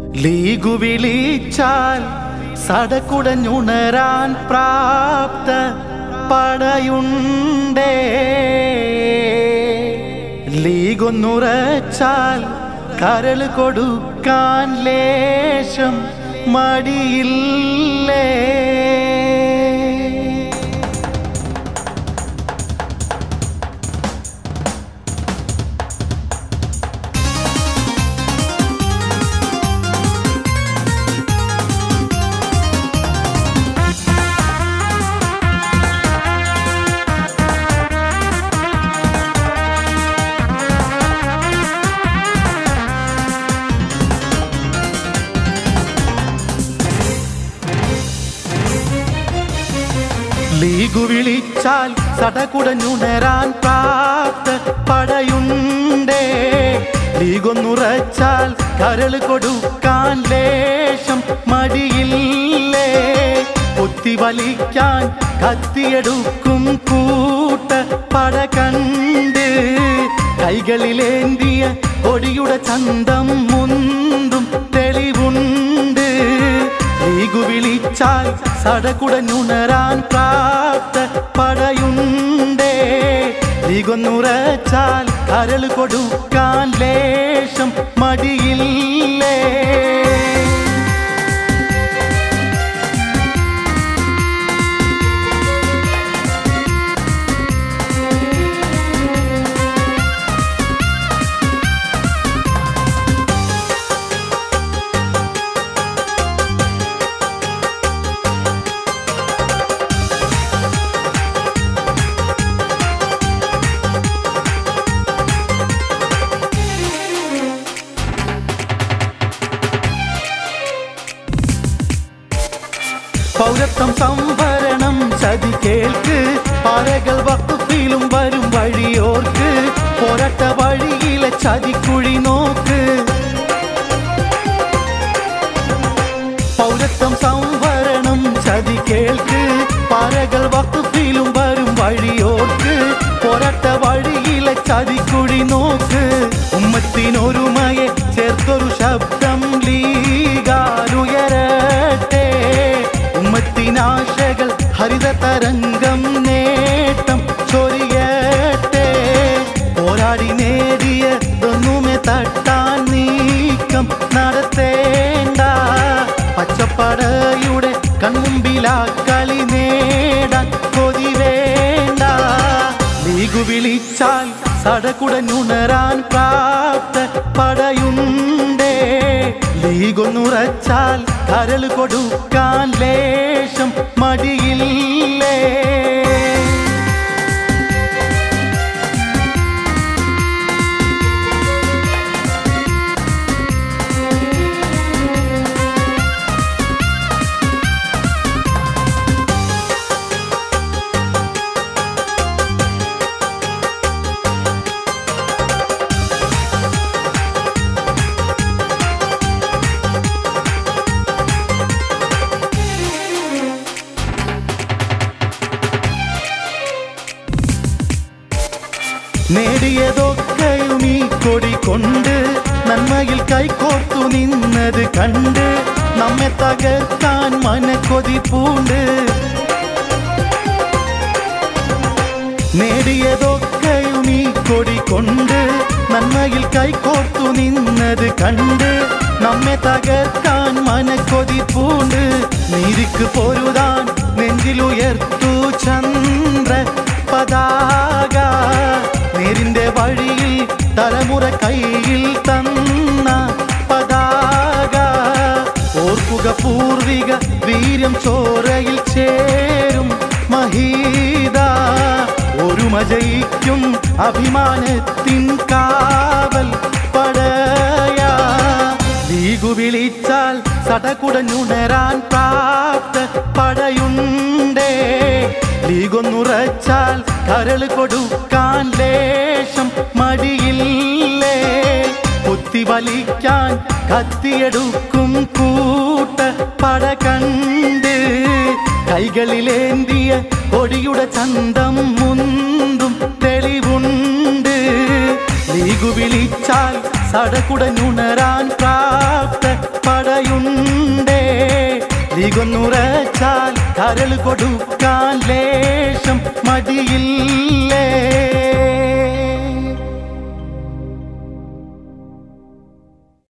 ലീഗു വിളിച്ചാൽ സടകുടഞ്ഞുണരാൻ പ്രാപ്ത പടയുണ്ടേ. ലീഗൊന്നുറച്ചാൽ കരൾ കൊടുക്കാൻ ലേശം മടിയില്ലേ. ലീഗു വിളിച്ചാൽ സടകുടഞ്ഞുണരാൻ പ്രാപ്ത പടയുണ്ടേ. ലീഗൊന്നുറച്ചാൽ കരൾ കൊടുക്കാൻ ലേശം മടിയില്ലേ. കുത്തി വലിക്കാൻ കത്തിയെടുക്കും കൂട്ട പട കണ്ട് കൈകളിലേന്തിയ കൊടിയുടെ ചന്തം മുന്തും തെളിവുണ്ട്. ലീഗു വിളിച്ചാൽ സടകുടഞ്ഞുണരാൻ പ്രാപ്ത പടയുണ്ടേ. ലീഗൊന്നുറച്ചാൽ കരൾ കൊടുക്കാൻ ലേശം മടിയില്ലേ. പൗരത്വം സംവരണം ചതി കേൾക്ക്. പാറകൾ വഖഫിലും വരും വഴിയോർക്ക്. പോരാട്ട വഴിയിലെ ചതിക്കുഴി നോക്ക്. പൗരത്വം സംവരണം ചതി കേൾക്ക്. പാറകൾ വഖഫിലും വരും വഴിയോർക്ക്. പോരാട്ട വഴിയിലെ ചതിക്കുഴി നോക്ക്. ഉമ്മത്തിനൊരുമയെ ചേർത്തൊരു ശബ്ദം ലീഗാലുയരട്ടെ. ഉമ്മത്തിനാശകൾ ഹരിത തരംഗം നേട്ടം ചൊരിയട്ടെ. പോരാടി നേടിയതൊന്നുമേ തട്ടാൻ നീക്കം നടത്തേണ്ട. പച്ചപ്പടയുടെ കൺമുമ്പിലാ കളി നേടാൻ കൊതി വേണ്ട. ലീഗു വിളിച്ചാൽ സടകുടഞ്ഞുണരാൻ പ്രാപ്ത പടയുണ്ടേ. ലീഗൊന്നുറച്ചാൽ കരൾ കൊടുക്കാൻ ലേശം മടിയില്ലേ. നേടിയതൊക്കെയും ഈ കൊടി കൊണ്ട് നന്മയിൽ കൈകോർത്തു നിന്നത് കണ്ട് നമ്മെ തകർക്കാൻ മനക്കൊതി പൂണ്ട്. നേടിയതൊക്കെയും ഈ കൊടി കൊണ്ട് നന്മയിൽ കൈകോർത്തു നിന്നത് കണ്ട് നമ്മെ തകർക്കാൻ മനക്കൊതി പൂണ്ട്. നീതിക്ക് പൊരുതാൻ നെഞ്ചിലുയർത്തു ചന്ദ്ര പതാക. നേരിന്റെ വഴിയിൽ തലമുറ കയ്യിൽ തന്ന പതാക. ഓർക്കുക പൂർവിക വീര്യം ചോരയിൽ ചേരും മഹീത. ഒരുമ ജയിക്കും അഭിമാനത്തിൻ കാവൽ പടയ. ലീഗു വിളിച്ചാൽ സടകുടഞ്ഞുണരാൻ പ്രാപ്ത പടയുണ്ടേ. ലീഗൊന്നുറച്ചാൽ കരൾ കൊടുക്കാൻ ലേശം മടിയില്ലേ. കുത്തി വലിക്കാൻ കത്തിയെടുക്കും കൂട്ട പട കണ്ട് കൈകളിലേന്തിയ കൊടിയുടെ ചന്തം മുന്തും തെളിവുണ്ട്. ലീഗു വിളിച്ചാൽ സടകുടഞ്ഞുണരാൻ പ്രാപ്ത പട പിടികൊന്നുറച്ചാൽ കരൾ കൊടുക്കാൻ ലേശം മടിയില്ലേ